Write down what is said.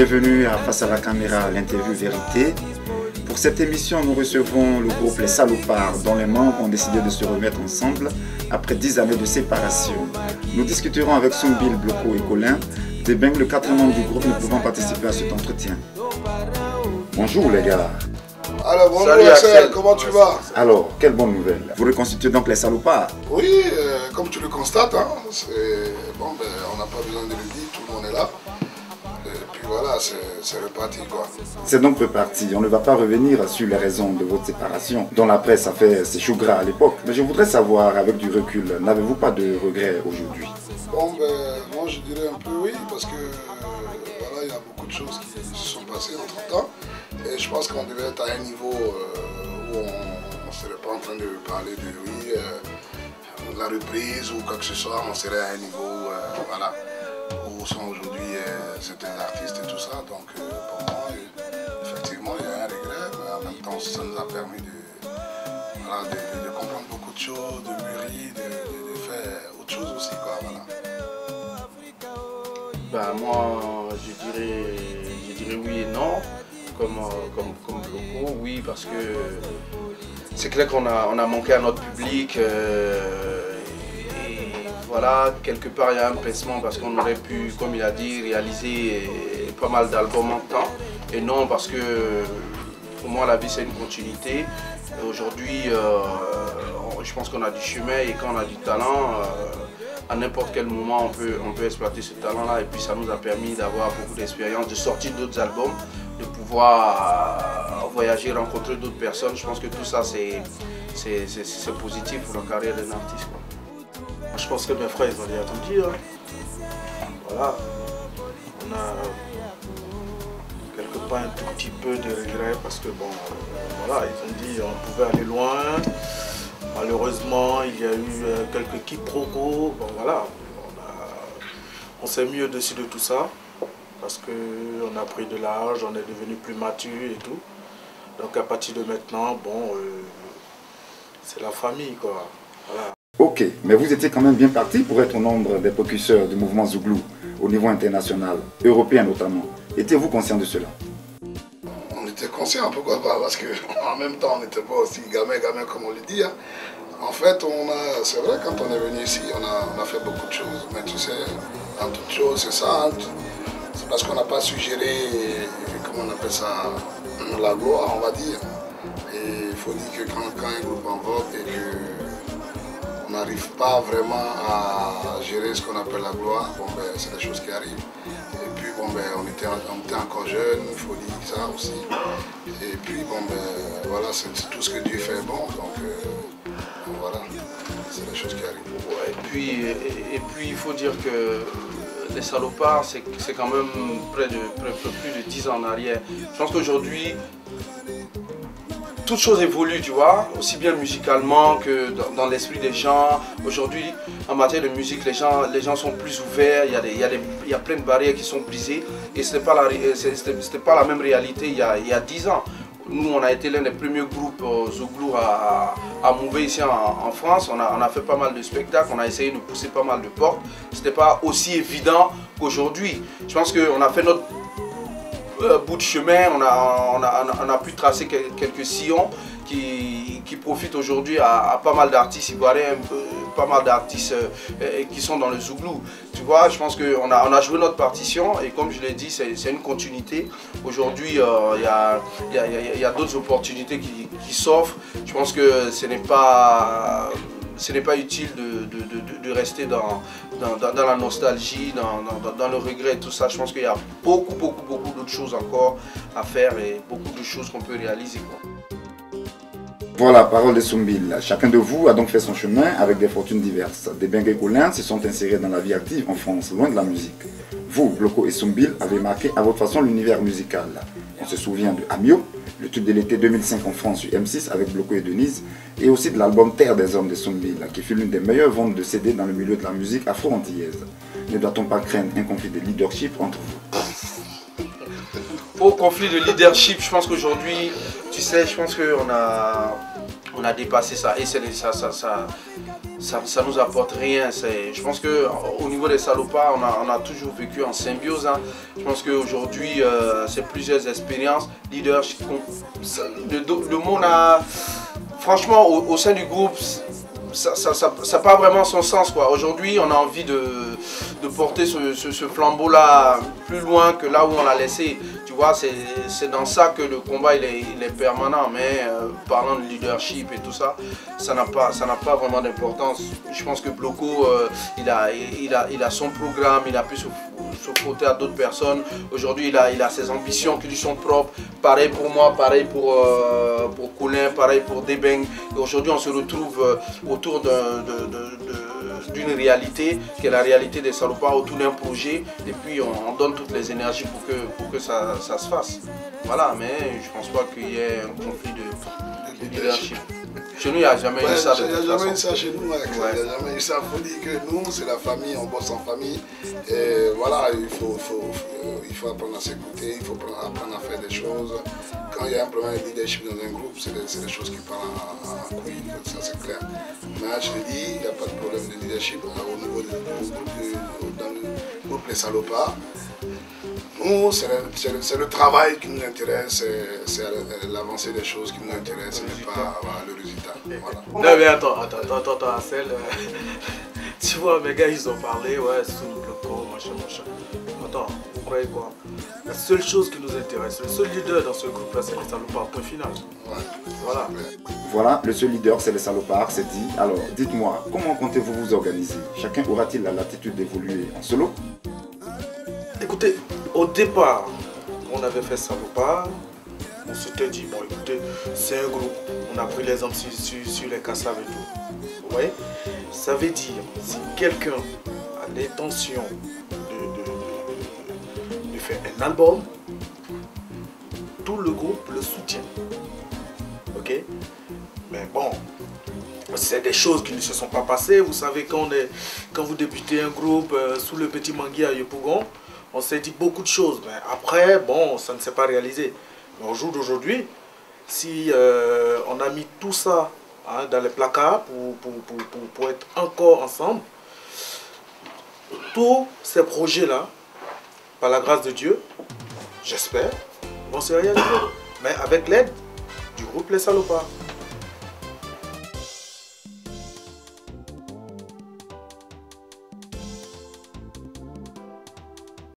Bienvenue à Face à la caméra, l'interview vérité. Pour cette émission, nous recevons le groupe Les Salopards, dont les membres ont décidé de se remettre ensemble après 10 années de séparation. Nous discuterons avec Soumbil, Bloko et Colin, des bangs le 4 membres du groupe ne pouvant participer à cet entretien. Bonjour les gars. Alors bonjour Axel, comment tu vas? Alors, quelle bonne nouvelle. Vous reconstituez donc Les Salopards? Oui, comme tu le constates, hein, bon, on n'a pas besoin de le dire, tout le monde est là. Et puis voilà, c'est reparti quoi. C'est donc reparti. On ne va pas revenir sur les raisons de votre séparation, dont la presse a fait ses choux gras à l'époque. Mais je voudrais savoir, avec du recul, n'avez-vous pas de regrets aujourd'hui? Bon, moi je dirais un peu oui, parce que voilà, il y a beaucoup de choses qui se sont passées entre temps. Et je pense qu'on devait être à un niveau où on ne serait pas en train de parler de la reprise ou quoi que ce soit. On serait à un niveau voilà, où sont aujourd'hui certains artistes et tout ça. Donc pour moi, effectivement, il y a un regret, mais en même temps, ça nous a permis de comprendre beaucoup de choses, de mûrir, de faire autre chose aussi, quoi, voilà. Bah, moi, je dirais oui et non. Comme Bloko, oui, parce que c'est clair qu'on a manqué à notre public et voilà, quelque part il y a un pincement parce qu'on aurait pu, comme il a dit, réaliser pas mal d'albums en temps. Et non, parce que pour moi la vie c'est une continuité. Aujourd'hui, je pense qu'on a du chemin et quand on a du talent, à n'importe quel moment on peut exploiter ce talent-là. Et puis ça nous a permis d'avoir beaucoup d'expérience, de sortir d'autres albums, de pouvoir voyager, rencontrer d'autres personnes. Je pense que tout ça c'est positif pour la carrière d'un artiste, quoi. Je pense que mes frères ils ont déjà tout dit. Hein. Voilà. On a quelque part un tout petit peu de regret parce que bon, voilà, ils ont dit on pouvait aller loin. Malheureusement, il y a eu quelques quiproquos. Bon voilà, on s'est mis au-dessus de tout ça. Parce qu'on a pris de l'âge, on est devenu plus mature et tout. Donc à partir de maintenant, bon, c'est la famille quoi. Voilà. Ok, mais vous étiez quand même bien parti pour être au nombre des précurseurs du mouvement Zouglou, au niveau international, européen notamment. Étiez-vous conscient de cela? On était conscient, pourquoi pas, parce qu'en même temps on n'était pas aussi gamin comme on le dit. Hein. En fait, c'est vrai, quand on est venu ici, on a fait beaucoup de choses. Mais tu sais, dans toutes choses, c'est ça. Hein. C'est parce qu'on n'a pas suggéré, comment on appelle ça, la gloire, on va dire. Et il faut dire que quand un groupe en vogue et qu'on n'arrive pas vraiment à gérer ce qu'on appelle la gloire, bon, c'est des choses qui arrivent. Et puis bon, on était encore jeunes, il faut dire ça aussi. Et puis bon, voilà, c'est tout ce que Dieu fait bon, donc voilà, c'est des choses qui arrivent. Ouais, et puis il faut dire que Les Salopards, c'est quand même plus de 10 ans en arrière. Je pense qu'aujourd'hui, toute chose évolue, tu vois, aussi bien musicalement que dans l'esprit des gens. Aujourd'hui, en matière de musique, les gens sont plus ouverts, il y a plein de barrières qui sont brisées. Et ce n'était pas la même réalité il y a 10 ans. Nous, on a été l'un des premiers groupes Zouglou à mouver ici en France. On a fait pas mal de spectacles, on a essayé de pousser pas mal de portes. Ce n'était pas aussi évident qu'aujourd'hui. Je pense qu'on a fait notre bout de chemin, on a pu tracer quelques sillons qui profitent aujourd'hui à pas mal d'artistes ivoiriens, pas mal d'artistes qui sont dans le Zouglou. Tu vois, je pense qu'on a joué notre partition et comme je l'ai dit, c'est une continuité. Aujourd'hui, il y a d'autres opportunités qui s'offrent. Je pense que ce n'est pas utile de rester dans la nostalgie, dans le regret et tout ça. Je pense qu'il y a beaucoup d'autres choses encore à faire et beaucoup de choses qu'on peut réaliser, quoi. Voilà, parole de Soumbil. Chacun de vous a donc fait son chemin avec des fortunes diverses. Des Bengue et Colin se sont insérés dans la vie active en France, loin de la musique. Vous, Bloko et Soumbil, avez marqué à votre façon l'univers musical. On se souvient de Amio, le tube de l'été 2005 en France sur M6 avec Bloko et Denise, et aussi de l'album Terre des Hommes de Soumbil, qui fut l'une des meilleures ventes de CD dans le milieu de la musique afro-antillaise. Ne doit-on pas craindre un conflit de leadership entre vous? Pour conflit de leadership, je pense qu'aujourd'hui, tu sais, je pense qu'on on a dépassé ça et ça nous apporte rien. Je pense qu'au niveau des salopards, on a toujours vécu en symbiose. Hein. Je pense qu'aujourd'hui, c'est plusieurs expériences, leadership, le monde a, franchement, au sein du groupe, ça n'a pas vraiment son sens, quoi. Aujourd'hui, on a envie de porter ce flambeau-là plus loin que là où on l'a laissé. Tu vois, c'est dans ça que le combat il est permanent. Mais parlant de leadership et tout ça, ça n'a pas vraiment d'importance. Je pense que Bloco, il a son programme, il a pu se frotter à d'autres personnes. Aujourd'hui, il a ses ambitions qui lui sont propres. Pareil pour moi, pareil pour Colin, pareil pour Debeng. Aujourd'hui, on se retrouve autour d'une réalité qui est la réalité des salopards, autour d'un projet, et puis on donne toutes les énergies pour que ça se fasse. Voilà, mais je pense pas qu'il y ait un conflit de leadership. Chez nous, il n'y a jamais eu ça. Il n'y a jamais eu ça chez nous. Il n'y a jamais eu ça. Il faut dire que nous, c'est la famille, on bosse en famille. Et voilà, il faut apprendre à s'écouter, il faut apprendre à faire des choses. Quand il y a un problème de leadership dans un groupe, c'est des choses qui parlent en couille, ça c'est clair. Mais je te dis, il n'y a pas de problème de leadership au niveau du groupe, dans le groupe Les Salopards. Nous, c'est le travail qui nous intéresse, c'est l'avancée des choses qui nous intéresse, et pas le résultat. Voilà. Non mais attends, Ansel, tu vois, mes gars, ils ont parlé, ouais, sous le bloc, machin. Attends, vous croyez quoi? La seule chose qui nous intéresse, le seul leader dans ce groupe-là, c'est les salopards, point final. Ouais. Voilà. Voilà, le seul leader, c'est les salopards, c'est dit. Alors, dites-moi, comment comptez-vous vous organiser? Chacun aura-t-il la latitude d'évoluer en solo? Écoutez, au départ, on avait fait salopard, on s'était dit, bon écoutez, c'est un groupe, on a pris l'exemple sur les cassaves et tout. Vous voyez? Ça veut dire, si quelqu'un a l'intention de faire un album, tout le groupe le soutient. Ok? Mais bon, c'est des choses qui ne se sont pas passées. Vous savez, quand vous débutez un groupe sous le petit Mangui à Yopougon, on s'est dit beaucoup de choses. Mais après, bon, ça ne s'est pas réalisé. Mais au jour d'aujourd'hui, si on a mis tout ça dans les placards pour être encore ensemble, tous ces projets-là, par la grâce de Dieu, j'espère, vont se réaliser. Mais avec l'aide du groupe Les Salopards.